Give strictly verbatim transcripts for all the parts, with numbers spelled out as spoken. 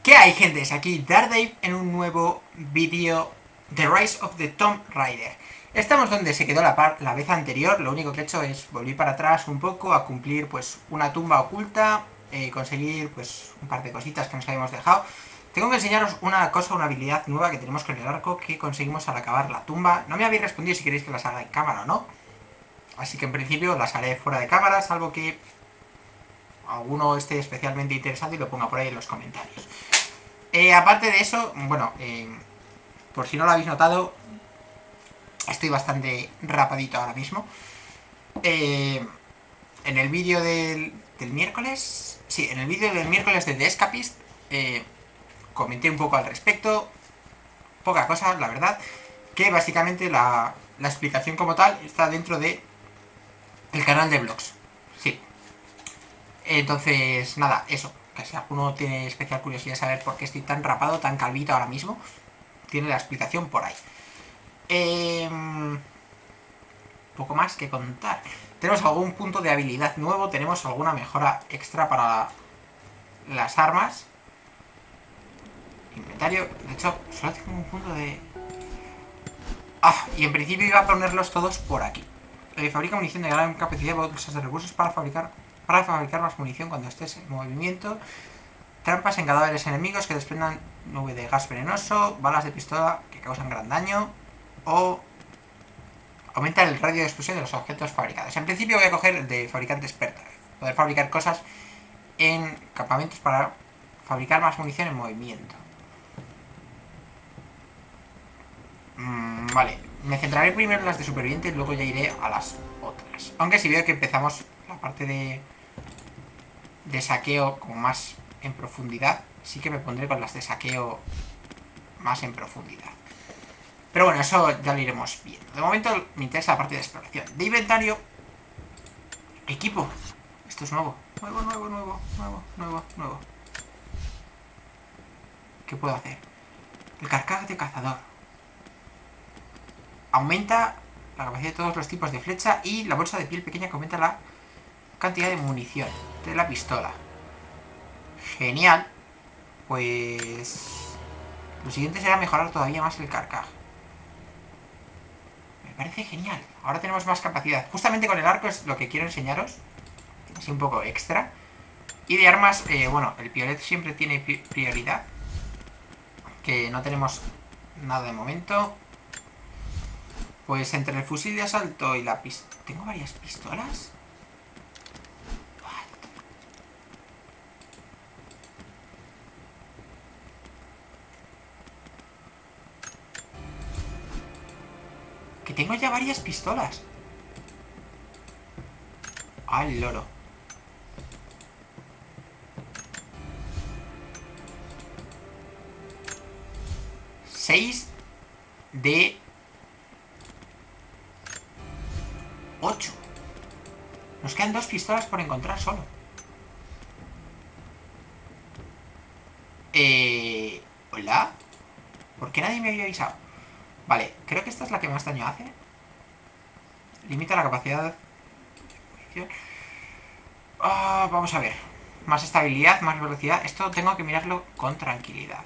¿Qué hay, gentes? Aquí Dardave en un nuevo vídeo de Rise of the Tomb Raider. Estamos donde se quedó la, par la vez anterior. Lo único que he hecho es volver para atrás un poco a cumplir pues una tumba oculta, eh, conseguir pues un par de cositas que nos habíamos dejado. Tengo que enseñaros una cosa, una habilidad nueva que tenemos con el arco que conseguimos al acabar la tumba. No me habéis respondido si queréis que las haga en cámara o no, así que en principio las haré fuera de cámara, salvo que alguno esté especialmente interesado y lo ponga por ahí en los comentarios. Eh, aparte de eso, bueno, eh, por si no lo habéis notado, estoy bastante rapadito ahora mismo. Eh, en el vídeo del, del miércoles, sí, en el vídeo del miércoles de The Escapist, eh, comenté un poco al respecto, poca cosa, la verdad, que básicamente la, la explicación como tal está dentro de el canal de vlogs, sí. Entonces, nada, eso. Que si alguno tiene especial curiosidad de saber por qué estoy tan rapado, tan calvito ahora mismo, tiene la explicación por ahí. Eh, poco más que contar. Tenemos algún punto de habilidad nuevo, tenemos alguna mejora extra para las armas. Inventario, de hecho, solo tengo un punto de... Ah, y en principio iba a ponerlos todos por aquí. Eh, fabrica munición de gran capacidad de bolsas de recursos para fabricar, para fabricar más munición cuando estés en movimiento. Trampas en cadáveres enemigos que desprendan nube de gas venenoso, balas de pistola que causan gran daño, o aumenta el radio de explosión de los objetos fabricados. En principio voy a coger el de fabricante experto, poder fabricar cosas en campamentos para fabricar más munición en movimiento. Mm, vale, me centraré primero en las de supervivientes y luego ya iré a las otras. Aunque si veo que empezamos la parte de, de saqueo como más en profundidad, sí que me pondré con las de saqueo más en profundidad. Pero bueno, eso ya lo iremos viendo. De momento me interesa la parte de exploración. De inventario, equipo. Esto es nuevo. Nuevo, nuevo, nuevo, nuevo, nuevo, nuevo. ¿Qué puedo hacer? El carcaj de cazador. Aumenta la capacidad de todos los tipos de flecha y la bolsa de piel pequeña que aumenta la cantidad de munición de la pistola. Genial. Pues... lo siguiente será mejorar todavía más el carcaj. Me parece genial. Ahora tenemos más capacidad. Justamente con el arco es lo que quiero enseñaros. Así un poco extra. Y de armas, eh, bueno, el piolet siempre tiene prioridad. Que no tenemos nada de momento. Pues entre el fusil de asalto y la pistola... ¿Tengo varias pistolas? Que tengo ya varias pistolas. Al loro. Seis de ocho. Nos quedan dos pistolas por encontrar solo. Eh... ¿Hola? ¿Por qué nadie me había avisado? Vale, creo que esta es la que más daño hace. Limita la capacidad. Oh, vamos a ver. Más estabilidad, más velocidad. Esto tengo que mirarlo con tranquilidad.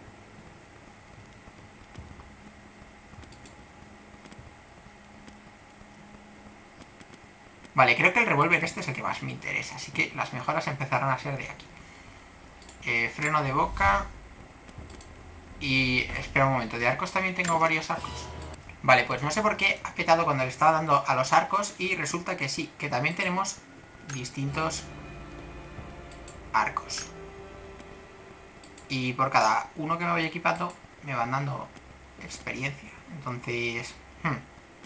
Vale, creo que el revólver este es el que más me interesa. Así que las mejoras empezarán a ser de aquí. Eh, freno de boca. Y... espera un momento, de arcos también tengo varios arcos. Vale, pues no sé por qué ha petado cuando le estaba dando a los arcos. Y resulta que sí, que también tenemos distintos arcos. Y por cada uno que me voy equipando me van dando experiencia. Entonces... Hmm.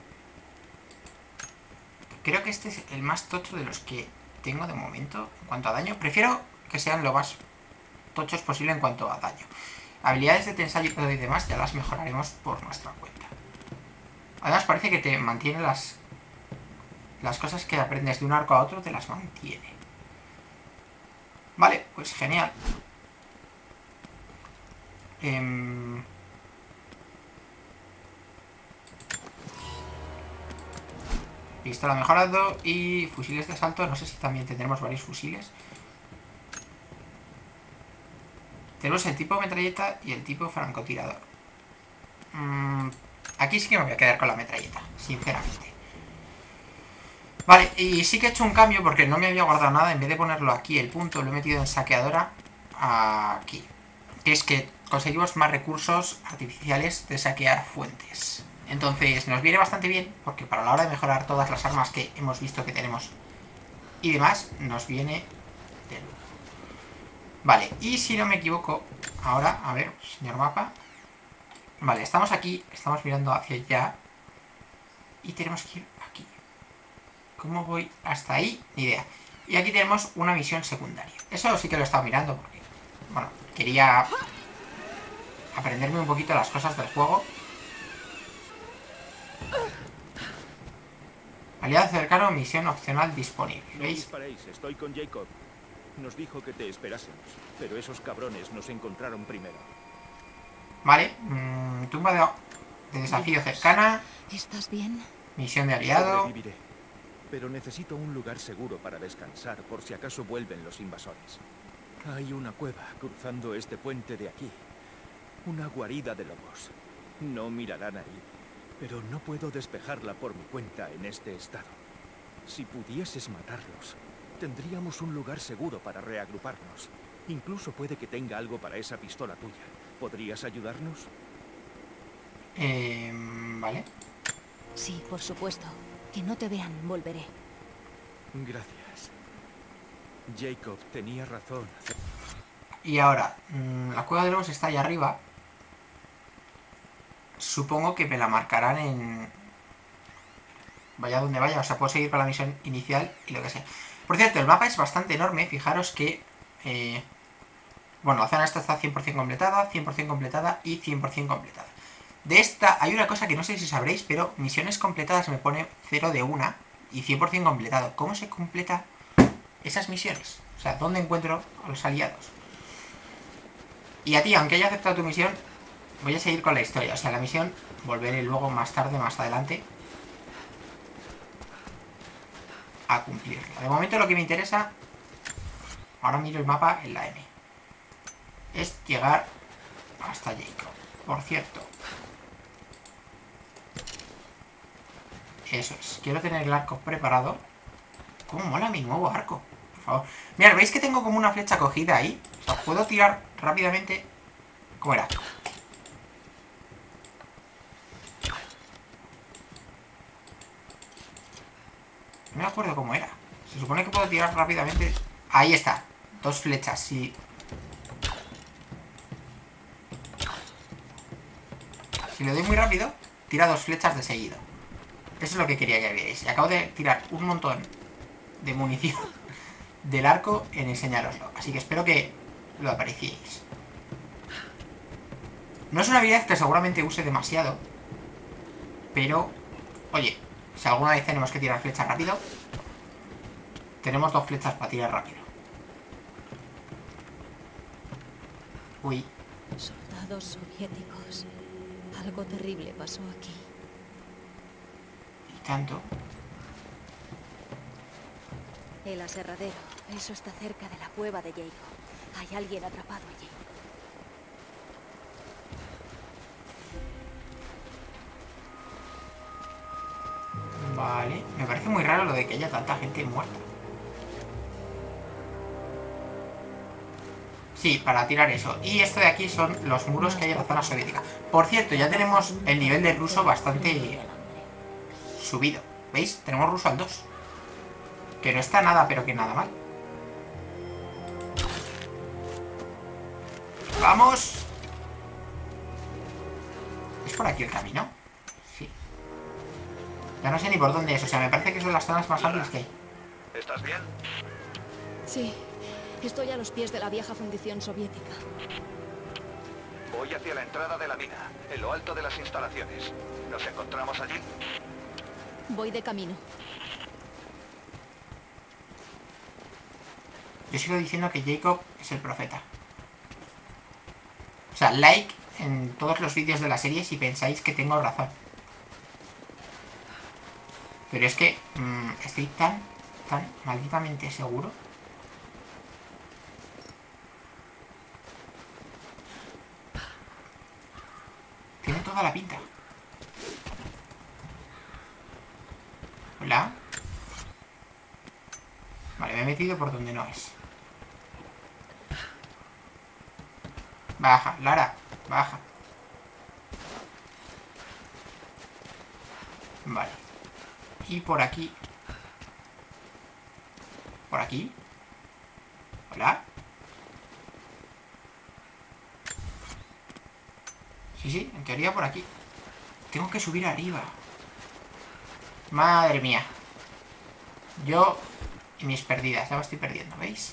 Creo que este es el más tocho de los que tengo de momento en cuanto a daño. Prefiero que sean lo más tochos posible en cuanto a daño. Habilidades de tensar y demás ya las mejoraremos por nuestra cuenta. Además parece que te mantiene las las cosas que aprendes de un arco a otro, te las mantiene. Vale, pues genial. Eh... Pistola mejorado y fusiles de asalto. No sé si también tendremos varios fusiles. Tenemos el tipo metralleta y el tipo francotirador. Mm, aquí sí que me voy a quedar con la metralleta, sinceramente. Vale, y sí que he hecho un cambio porque no me había guardado nada. En vez de ponerlo aquí, el punto, lo he metido en saqueadora aquí. Que es que conseguimos más recursos artificiales de saquear fuentes. Entonces nos viene bastante bien, porque para la hora de mejorar todas las armas que hemos visto que tenemos y demás, nos viene de lujo. Vale, y si no me equivoco, ahora, a ver, señor mapa. Vale, estamos aquí, estamos mirando hacia allá. Y tenemos que ir aquí. ¿Cómo voy hasta ahí? Ni idea. Y aquí tenemos una misión secundaria. Eso sí que lo he estado mirando porque, bueno, quería aprenderme un poquito las cosas del juego. Aliado cercano, misión opcional disponible. ¿Veis? No disparéis, estoy con Jacob. Nos dijo que te esperásemos, pero esos cabrones nos encontraron primero. Vale, mmm, tumba de, de desafío cercana. ¿Estás bien? Misión de aliado. Sobreviviré, pero necesito un lugar seguro para descansar por si acaso vuelven los invasores. Hay una cueva cruzando este puente de aquí. Una guarida de lobos. No mirarán ahí, pero no puedo despejarla por mi cuenta en este estado. Si pudieses matarlos, tendríamos un lugar seguro para reagruparnos. Incluso puede que tenga algo para esa pistola tuya. ¿Podrías ayudarnos? Eh, vale. Sí, por supuesto. Que no te vean, volveré. Gracias. Jacob tenía razón. Y ahora, mmm, la cueva de lobos está ahí arriba. Supongo que me la marcarán en... Vaya donde vaya, o sea, puedo seguir con la misión inicial y lo que sea. Por cierto, el mapa es bastante enorme, fijaros que... Eh... Bueno, la zona esta está cien por cien completada, cien por cien completada y cien por cien completada. De esta hay una cosa que no sé si sabréis, pero misiones completadas me pone cero de una y cien por cien completado. ¿Cómo se completa esas misiones? O sea, ¿dónde encuentro a los aliados? Y a ti, aunque haya aceptado tu misión, voy a seguir con la historia. O sea, la misión volveré luego más tarde, más adelante, a cumplirla. De momento lo que me interesa, ahora miro el mapa en la M, es llegar hasta Jacob. Por cierto, eso es, quiero tener el arco preparado. ¿Cómo mola mi nuevo arco? Por favor. Mirad, ¿veis que tengo como una flecha cogida ahí? O sea, puedo tirar rápidamente. ¿Cómo era? No me acuerdo cómo era. Se supone que puedo tirar rápidamente. Ahí está, dos flechas, sí. Si le doy muy rápido, tira dos flechas de seguido. Eso es lo que quería que vierais. Y acabo de tirar un montón de munición del arco en enseñároslo. Así que espero que lo apreciéis. No es una habilidad que seguramente use demasiado, pero, oye, si alguna vez tenemos que tirar flechas rápido, tenemos dos flechas para tirar rápido. Uy. Soldados soviéticos. Algo terrible pasó aquí. Y tanto. El aserradero. Eso está cerca de la cueva de Jacob. Hay alguien atrapado allí. Vale. Me parece muy raro lo de que haya tanta gente muerta. Sí, para tirar eso. Y esto de aquí son los muros que hay en la zona soviética. Por cierto, ya tenemos el nivel de ruso bastante subido. ¿Veis? Tenemos ruso al dos. Que no está nada, pero que nada mal. ¡Vamos! ¿Es por aquí el camino? Sí. Ya no sé ni por dónde es. O sea, me parece que son las zonas más amplias que hay. ¿Estás bien? Sí. Estoy a los pies de la vieja fundición soviética. Voy hacia la entrada de la mina, en lo alto de las instalaciones. ¿Nos encontramos allí? Voy de camino. Yo sigo diciendo que Jacob es el profeta. O sea, like en todos los vídeos de la serie si pensáis que tengo razón. Pero es que mmm, estoy tan, tan malditamente seguro. toda la pinta. Hola. Vale, me he metido por donde no es. Baja, Lara, baja. Vale. Y por aquí. ¿Por aquí? ¿Hola? Sí, sí, en teoría por aquí. Tengo que subir arriba. Madre mía. Yo y mis perdidas. Ya me estoy perdiendo, ¿veis?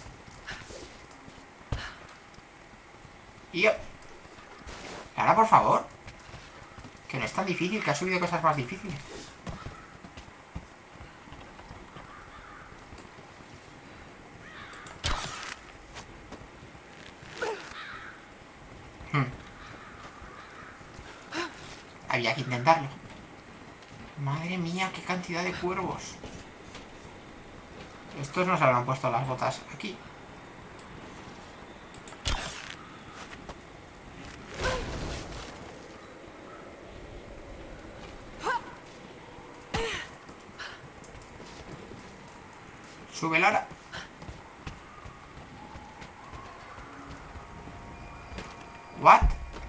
Y yo... Lara, por favor. Que no es tan difícil, que ha subido cosas más difíciles. Hmm. Había que intentarlo. Madre mía, qué cantidad de cuervos. Estos nos habrán puesto las botas aquí. Sube, Lara. ¿What?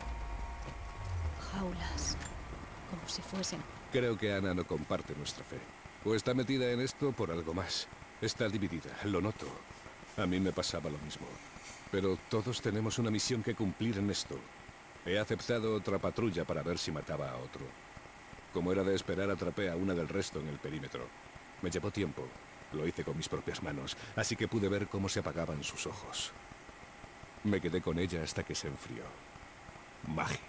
Jaulas. Como si fuesen... Creo que Ana no comparte nuestra fe. O está metida en esto por algo más. Está dividida, lo noto. A mí me pasaba lo mismo. Pero todos tenemos una misión que cumplir en esto. He aceptado otra patrulla para ver si mataba a otro. Como era de esperar, atrapé a una del resto en el perímetro. Me llevó tiempo. Lo hice con mis propias manos, así que pude ver cómo se apagaban sus ojos. Me quedé con ella hasta que se enfrió. Magia.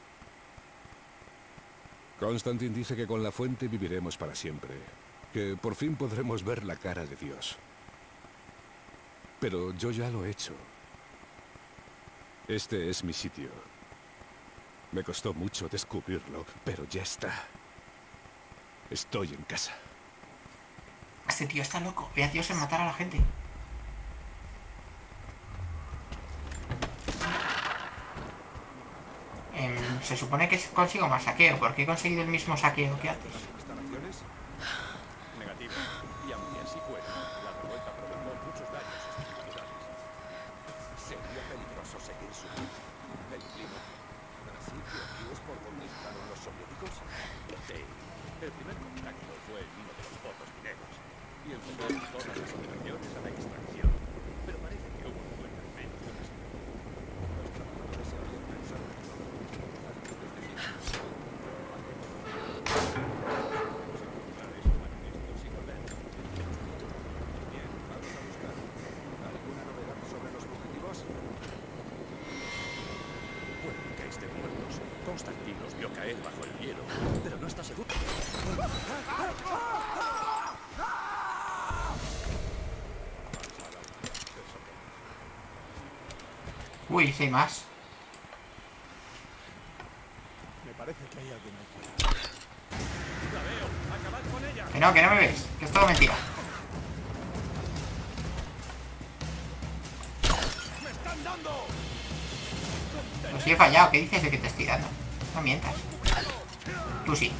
Constantine dice que con la fuente viviremos para siempre. Que por fin podremos ver la cara de Dios. Pero yo ya lo he hecho. Este es mi sitio. Me costó mucho descubrirlo, pero ya está. Estoy en casa. Este tío está loco. Ve a Dios en matar a la gente. Eh, se supone que consigo más saqueo. ¿Por qué he conseguido el mismo saqueo que antes? ¿Instalaciones? Negativo. Y aunque así fuera, la revuelta provocó muchos daños estructurales. Sería peligroso seguir subiendo. El clima. Así que aquí es por donde entraron los soviéticos. Sí. El primer contacto fue en uno de los pozos mineros. Y enfocó todas las operaciones a la extracción. Pero parece que hubo un buen al menos de las... Los trabajadores se habían cansado de todo. Antes de siempre. Bien, vamos a buscar. ¿Alguna novedad sobre los fugitivos? Puede que estén muertos. Constantine los vio caer bajo el hielo, pero no está seguro. Uy, sí hay más. Me parece que hay alguien ahí fuera. La veo. Acabad con ella. Que no, que no me ves. Que es todo mentira. ¡Me están dando! Pues sí he fallado. ¿Qué dices de que te estoy dando? No mientas. Tú sí.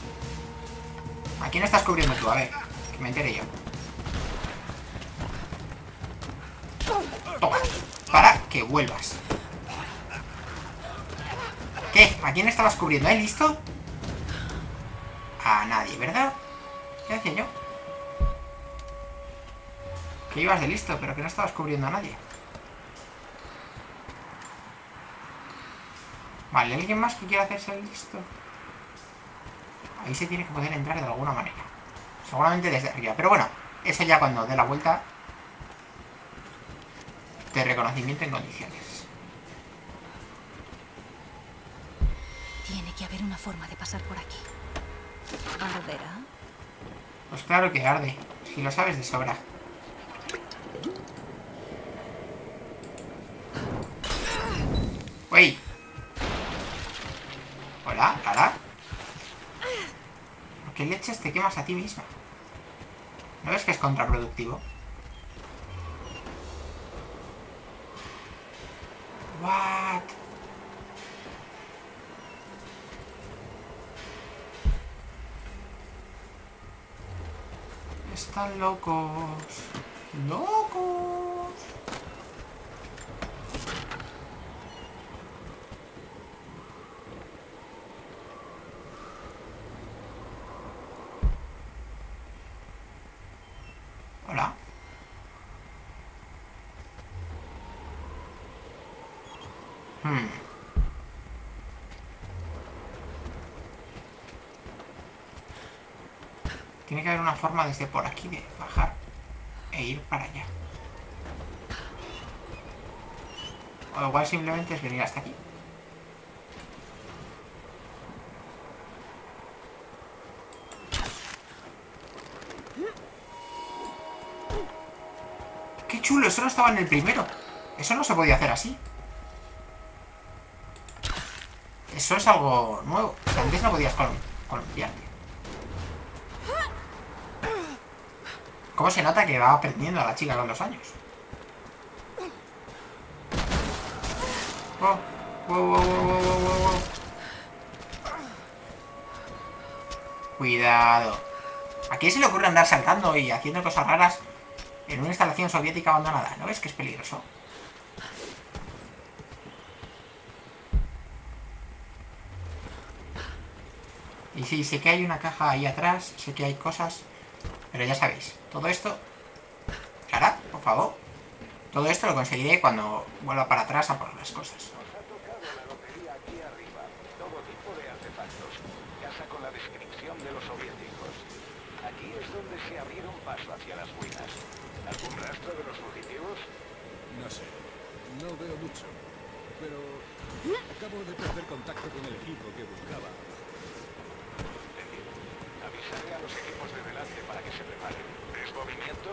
¿A quién estás cubriendo tú? A ver, que me entere yo. Toma. Para que vuelvas. ¿Qué? ¿A quién estabas cubriendo? ¿Eh? ¿Listo? A nadie, ¿verdad? ¿Qué hacía yo? Que ibas de listo, pero que no estabas cubriendo a nadie. Vale, ¿alguien más que quiera hacerse el listo? Ahí se tiene que poder entrar de alguna manera. Seguramente desde arriba. Pero bueno, eso ya cuando dé la vuelta de reconocimiento en condiciones. Tiene que haber una forma de pasar por aquí. ¿Arderá? Pues claro que arde. Si lo sabes de sobra. ¡Uy! Hola, Lara. ¿Por qué leches te quemas a ti misma? ¿No ves que es contraproductivo? What? Están locos. ¡Locos! Hola. Hmm. Tiene que haber una forma desde por aquí de bajar e ir para allá. O igual simplemente es venir hasta aquí. ¡Qué chulo! Eso no estaba en el primero. Eso no se podía hacer así. Eso es algo nuevo. O sea, antes no podías colum columpiarte. ¿Cómo se nota que va aprendiendo a la chica con los años? Oh, wow, wow, wow, wow, wow, wow. Cuidado. ¿A quién se le ocurre andar saltando y haciendo cosas raras en una instalación soviética abandonada? ¿No ves que es peligroso? Y sí, sé que hay una caja ahí atrás, sé que hay cosas, pero ya sabéis, todo esto... Clara, por favor. Todo esto lo conseguiré cuando vuelva para atrás a por las cosas. Nos ha tocado la lotería aquí arriba. Todo tipo de artefactos. Casa con la descripción de los soviéticos. Aquí es donde se abrieron paso hacia las ruinas. ¿Algún rastro de los fugitivos? No sé, no veo mucho, pero acabo de perder contacto con el equipo que buscaba. Entendido. Avisaré a los equipos de delante para que se preparen. ¿Ves movimiento?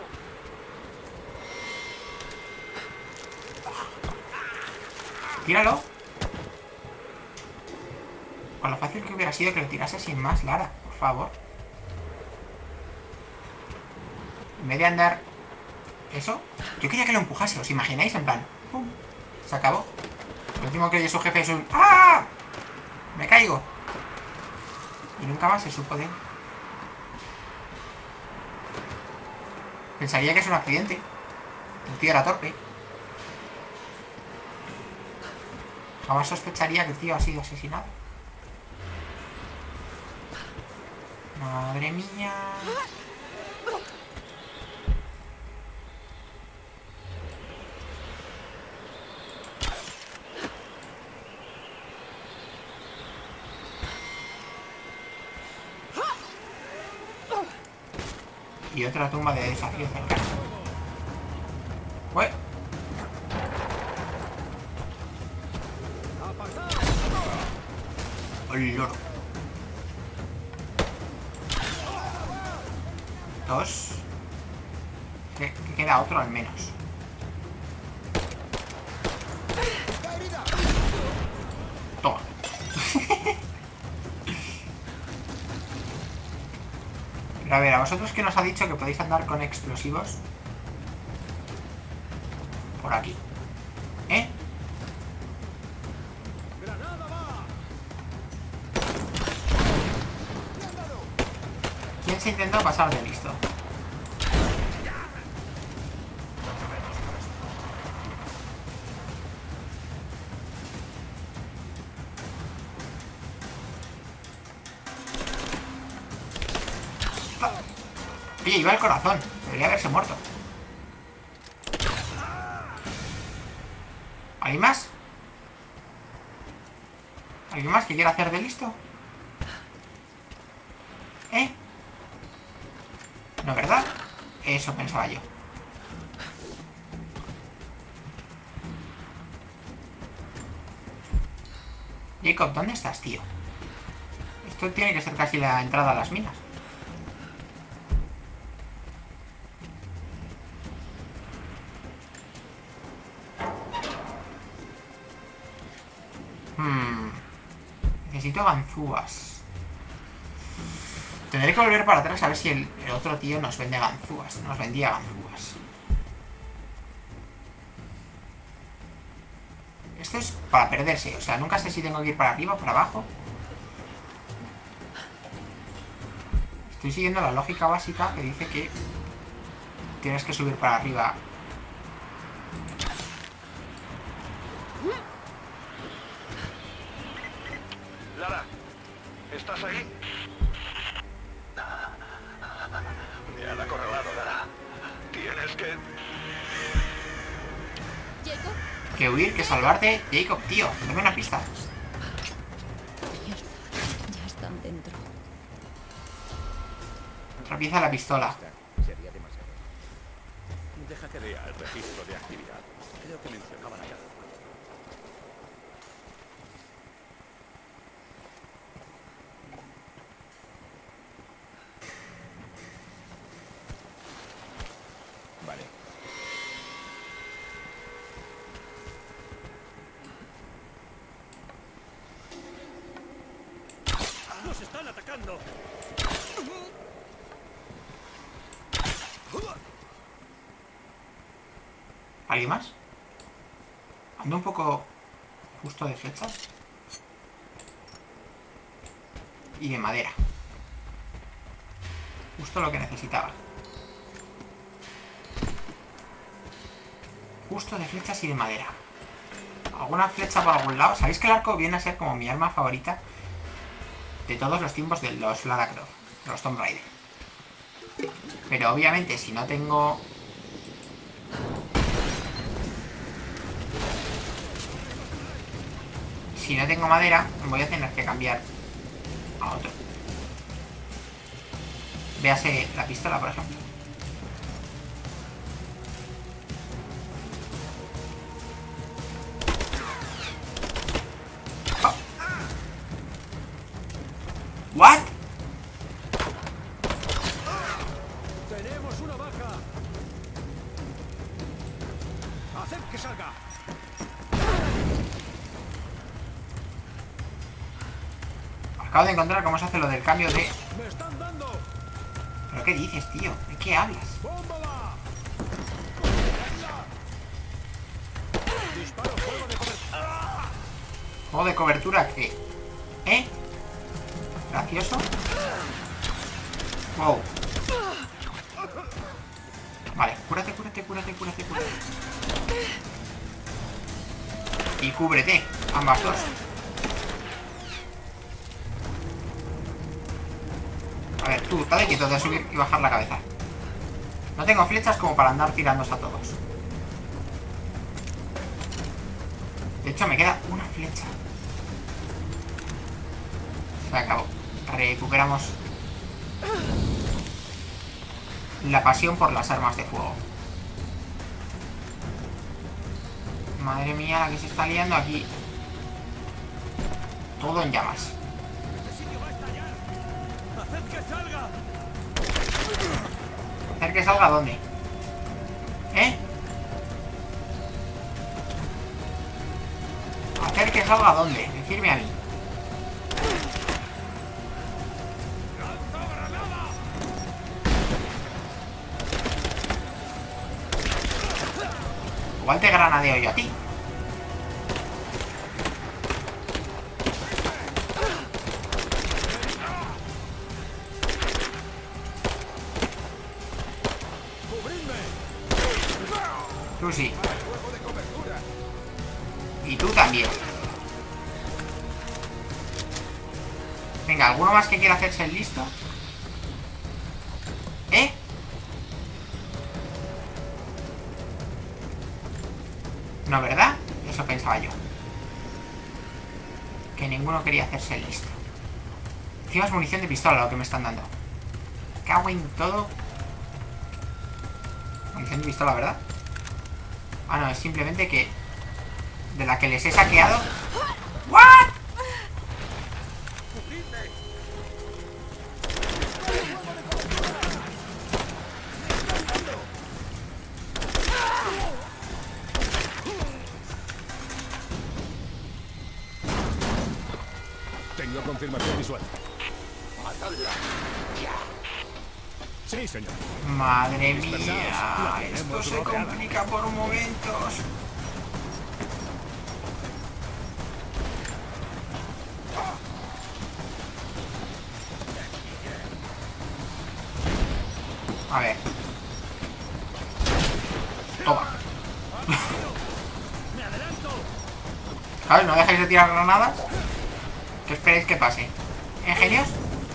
Tíralo. Con lo fácil que hubiera sido que lo tirase sin más, Lara, por favor. En vez de andar... ¿Eso? Yo quería que lo empujase, ¿os imagináis? En plan... ¡Pum! Se acabó. Lo último que oye su jefe es un... ¡Ah! ¡Me caigo! Y nunca más se supo de él. Pensaría que es un accidente. El tío era torpe. Jamás sospecharía que el tío ha sido asesinado. Madre mía. Y otra tumba de desafío cercana. Ué. ¡El loro! Dos. Que, que queda otro al menos. Toma. Pero a ver, a vosotros que nos ha dicho que podéis andar con explosivos por aquí. ¿Eh? ¿Quién se intentó pasar de listo? Oye, iba el corazón. Debería haberse muerto. ¿Alguien más? ¿Alguien más que quiera hacer de listo? ¿Eh? No, ¿verdad? Eso pensaba yo. Jacob, ¿dónde estás, tío? Esto tiene que ser casi la entrada a las minas. Hmm. Necesito ganzúas. Tendré que volver para atrás a ver si el, el otro tío nos vende ganzúas. Nos vendía ganzúas. Esto es para perderse. O sea, nunca sé si tengo que ir para arriba o para abajo. Estoy siguiendo la lógica básica que dice que tienes que subir para arriba. Lara, ¿estás ahí? Me han acorralado, Lara. Tienes que... ¿Jacob? Que huir, que salvarte. Jacob, tío, dame una pista. Mierda, ya están dentro. Otra pieza de la pistola. Sería demasiado. Deja que vea el registro de actividad. Creo que mencionaba la caza. Vale. ¡Nos están atacando! ¿Alguien más? Ando un poco justo de flechas. Y de madera. Justo lo que necesitaba. Justo de flechas y de madera. ¿Alguna flecha por algún lado? ¿Sabéis que el arco viene a ser como mi arma favorita de todos los tiempos de los Lara Croft, de los Tomb Raider? Pero obviamente si no tengo... Si no tengo madera, voy a tener que cambiar a otro. Véase la pistola, por ejemplo. Oh. ¿What? ¡Tenemos una baja! ¡Haced que salga! Acabo de encontrar cómo se hace lo del cambio de... ¡Me están dando! ¿Pero qué dices, tío? ¿De qué hablas? ¡Bómbala! ¡Disparo fuego de cobertura! Juego de cobertura que... ¿Eh? ¿Gracioso? Wow. Vale, cúrate, cúrate, cúrate, cúrate, cúrate. Y cúbrete, ambas dos. A ver, tú, dale quieto de subir y bajar la cabeza. No tengo flechas como para andar tirándose a todos. De hecho, me queda una flecha. Se acabó. Recuperamos la pasión por las armas de fuego. Madre mía, la que se está liando aquí. Todo en llamas. ¡Haced que salga! ¿Hacer que salga dónde? ¿Eh? ¿Hacer que salga dónde? Decirme a mí. Igual te granadeo yo a ti. Tú sí. Y tú también. Venga, ¿alguno más que quiera hacerse el listo? ¿Eh? No, ¿verdad? Eso pensaba yo. Que ninguno quería hacerse el listo. Encima es munición de pistola lo que me están dando. Cago en todo. Munición de pistola, ¿verdad? Ah, no, es simplemente que... De la que les he saqueado... ¿What? Tengo confirmación visual. ¡Matadla! Sí, señor. Madre mía, Dispersaos. La esto tenemos se rodeada. complica por momentos. A ver. Toma. Claro, no dejéis de tirar granadas. ¿Qué esperáis que pase? ¿Eh, genios?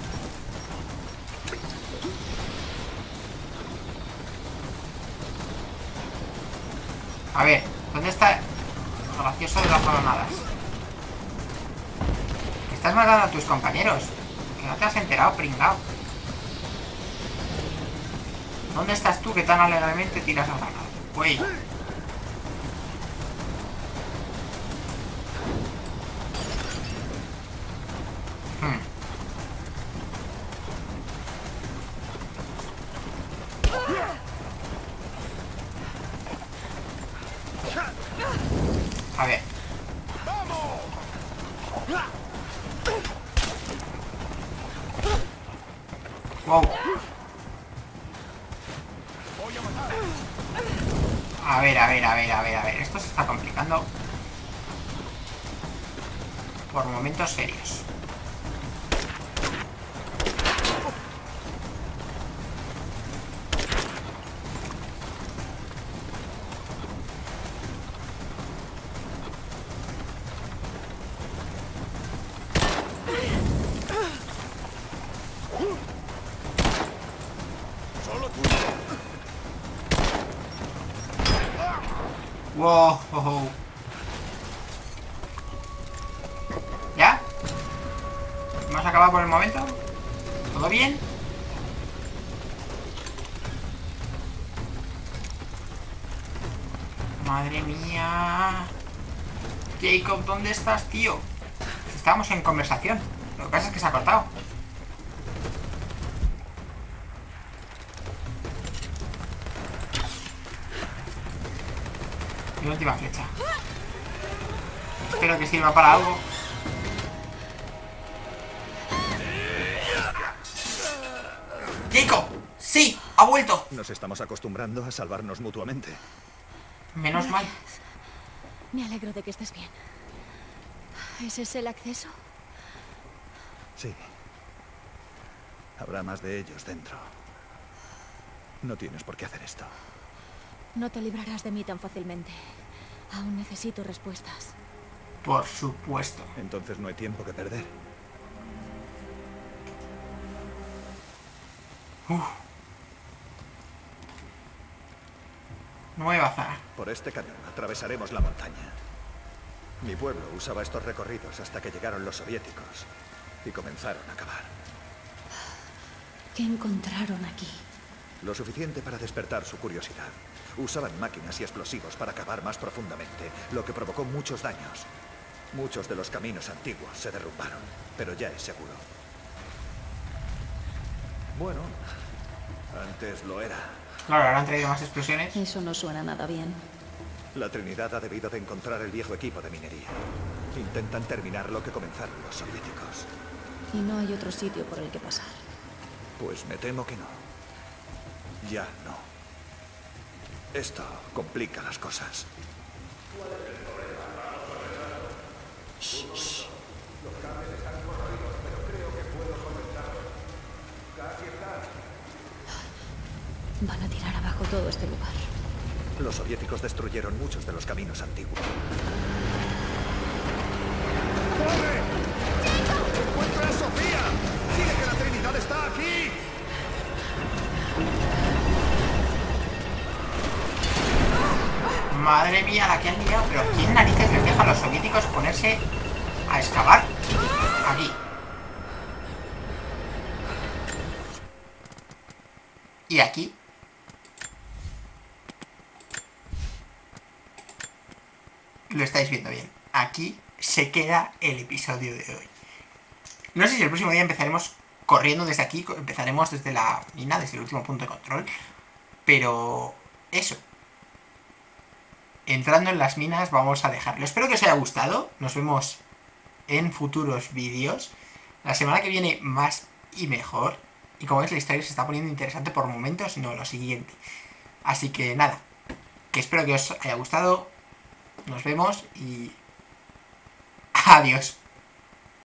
A ver, ¿dónde está lo gracioso de las granadas? Estás matando a tus compañeros. Que no te has enterado, pringao. ¿Dónde estás tú que tan alegremente tiras a granada? Uy. Hmm. A ver. Wow. A ver, a ver, a ver, a ver, a ver. Esto se está complicando por momentos serios. Wow, oh, oh. ¿Ya? ¿Hemos acabado por el momento? ¿Todo bien? Madre mía. Jacob, ¿dónde estás, tío? Estábamos en conversación. Lo que pasa es que se ha cortado. Mi última flecha. Espero que sirva para algo. ¡Jacob! ¡Sí! ¡Ha vuelto! Nos estamos acostumbrando a salvarnos mutuamente. Menos mal. Me alegro de que estés bien. ¿Ese es el acceso? Sí. Habrá más de ellos dentro. No tienes por qué hacer esto. No te librarás de mí tan fácilmente. Aún necesito respuestas. Por supuesto. Entonces no hay tiempo que perder. Uf. Nueva zona. Por este cañón atravesaremos la montaña. Mi pueblo usaba estos recorridos hasta que llegaron los soviéticos y comenzaron a cavar. ¿Qué encontraron aquí? Lo suficiente para despertar su curiosidad. Usaban máquinas y explosivos para cavar más profundamente, lo que provocó muchos daños. Muchos de los caminos antiguos se derrumbaron, pero ya es seguro. Bueno, antes lo era. Claro, ahora han traído más explosiones. Eso no suena nada bien. La Trinidad ha debido de encontrar el viejo equipo de minería. Intentan terminar lo que comenzaron los soviéticos. Y no hay otro sitio por el que pasar. Pues me temo que no. Ya no. Esto complica las cosas. Shh, shh. Van a tirar abajo todo este lugar. Los soviéticos destruyeron muchos de los caminos antiguos. ¡Corre! ¡Encuentra a Sofía! ¡Dile que la Trinidad está aquí! Madre mía, la que han liado. Pero ¿quién narices les deja a los soviéticos ponerse a excavar? Aquí. Y aquí. Lo estáis viendo bien. Aquí se queda el episodio de hoy. No sé si el próximo día empezaremos corriendo desde aquí. Empezaremos desde la mina, desde el último punto de control. Pero eso. Entrando en las minas vamos a dejarlo. Espero que os haya gustado. Nos vemos en futuros vídeos. La semana que viene más y mejor. Y como veis la historia se está poniendo interesante por momentos. No, lo siguiente. Así que nada. Que espero que os haya gustado. Nos vemos y... adiós.